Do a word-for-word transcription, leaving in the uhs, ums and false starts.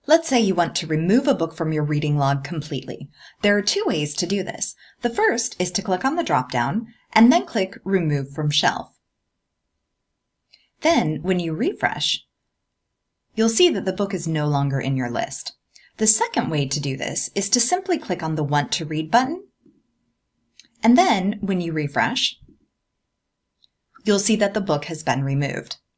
Let's say you want to remove a book from your reading log completely. There are two ways to do this. The first is to click on the drop-down and then click Remove from Shelf. Then, when you refresh, you'll see that the book is no longer in your list. The second way to do this is to simply click on the Want to Read button, and then when you refresh, you'll see that the book has been removed.